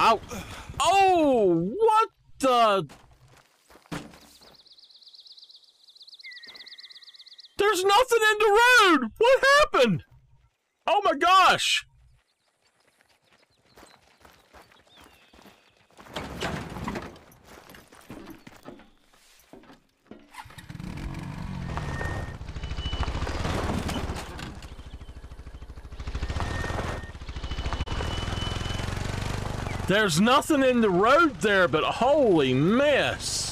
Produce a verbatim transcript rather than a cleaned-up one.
Ow. Oh, what the? There's nothing in the road. What happened? Oh my gosh. There's nothing in the road there, but holy mess.